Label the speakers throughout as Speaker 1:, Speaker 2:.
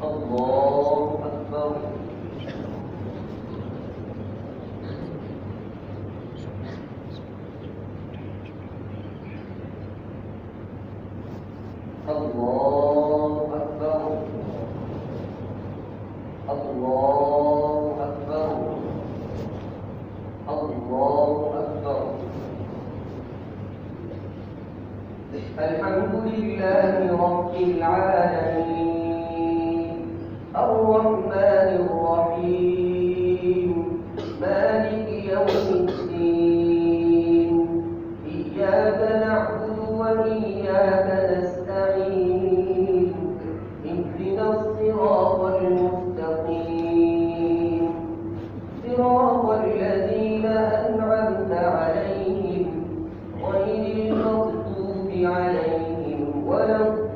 Speaker 1: الله أكبر. الله أكبر. الله أكبر. الله أكبر. الحمد لله رب العالمين الرحمن الرحيم مالك يوم الدين إياك نعبد وإياك نستعين اهدنا الصراط المستقيم صراط الذين أنعمت عليهم غير المغضوب عليهم ولا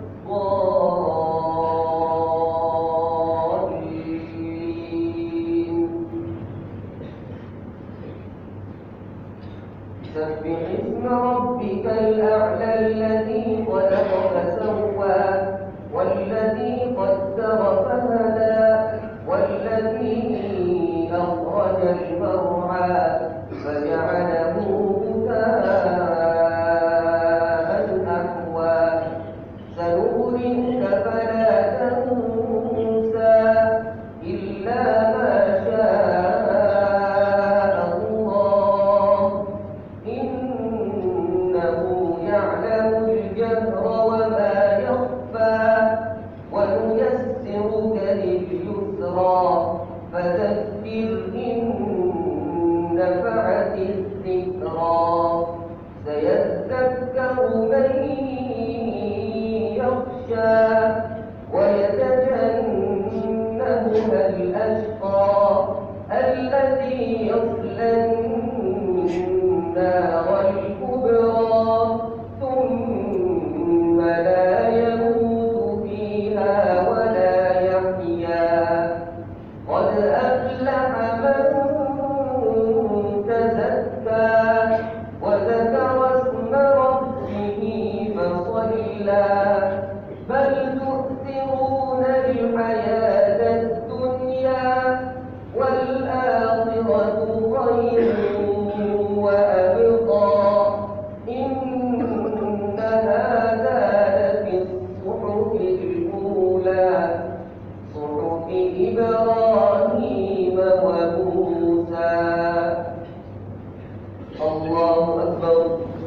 Speaker 1: الضالين. سبح اسم ربك الأعلى الذي خلق فسوى والذي قدر فهدى والذي أخرج المرعى فجعله غثاء أحوى سنقرئك فلا تنسى إلا ما شاء الله إنه يعلم الجهر وما يخفى ونيسرك لليسرى فذكر إن نفعت الذكرى سيذكر من يخشى ويتجنبها الأشقى الذي يصلى النار الكبرى ثم لا يموت فيها ولا يحيا قد أفلح من تزكى وذكر اسم ربه فصلى بل تؤثرون الحياة الدنيا والآخرة خير وأبقى إن هذا لفي الصحف الأولى صحف إبراهيم وموسى. الله أكبر.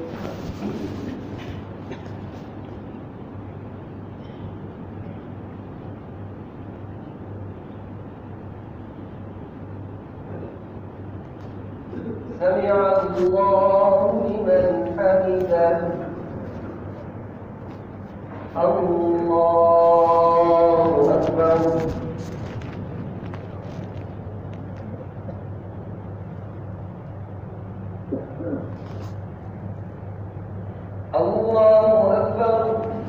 Speaker 1: سمع الله لمن حمده. الله أكبر. الله أكبر.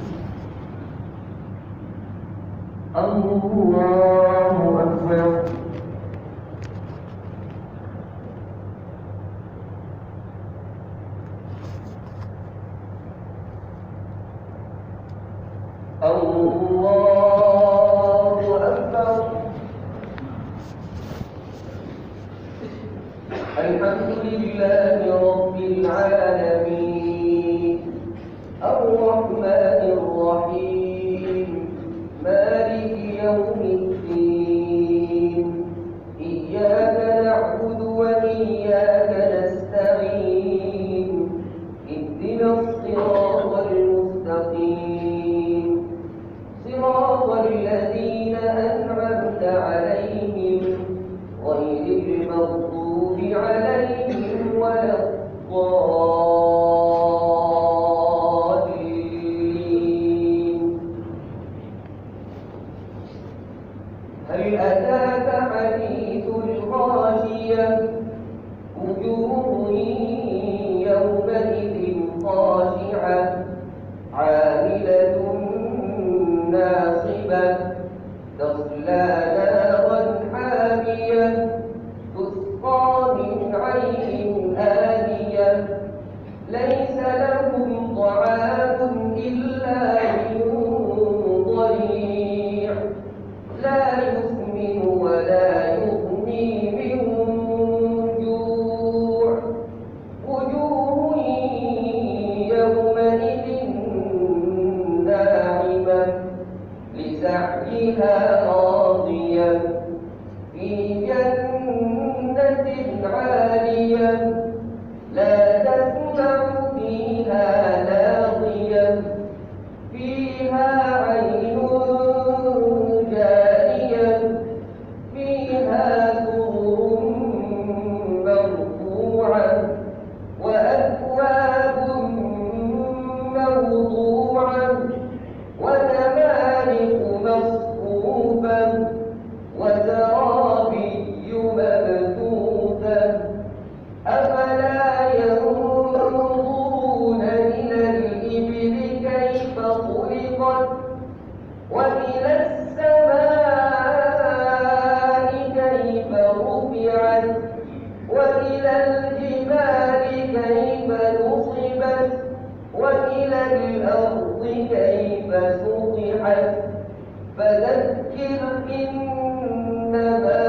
Speaker 1: الله أكبر. الله أكبر. الحمد لله رب العالمين الرحمن الرحيم مالك يوم الدين إياك نعبد وإياك نستعين اهدنا الصراط المستقيم صراط الذين أنعمت عليهم غير المغضوب عليهم ولا الضالين. هل أتاك حديث الغاشية وجوه يومئذ خاشعة عاملة ناصبة تصلى نارا حامية تسقى من عين آنية ليس لهم طعام إلا من ضريع لا يسمن ولا يغني من جوع وجوه يومئذ ناعمة لسعيها راضية في جنة عالية لا تسمع فيها لاغية فيها عين جارية فيها سرر مرفوعة وأكواب موضوعة ونمارق مصفوفة وزرابي مبثوثة أفلا ينظرون إلى الإبل كيف خلقت وإلى السماء كيف رفعت وإلى الجبال كيف نصبت وإلى الأرض كيف سطحت فذكر إنما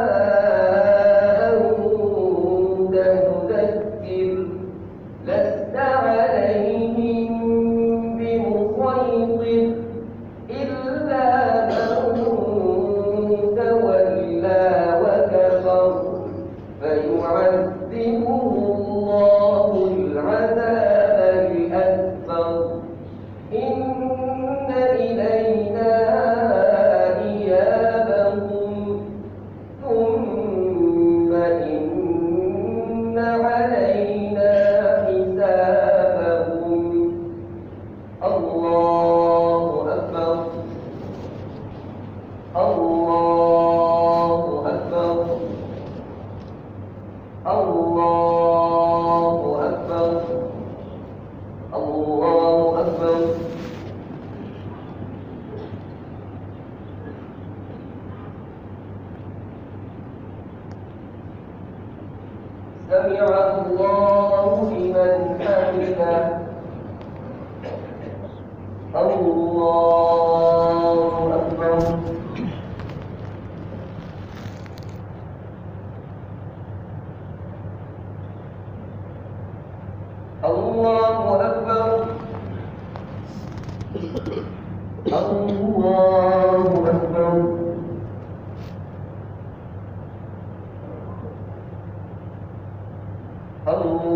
Speaker 1: أنت مذكر لست عليهم بمسيطر إلا من تولى وكفر فيعذبه الله العذاب الأكبر إن إلينا إيابهم ثم إن علينا حسابهم الله أكبر الله أكبر الله أكبر الله أكبر سمع الله لمن حمده الله أكبر الله أكبر الله أكبر الله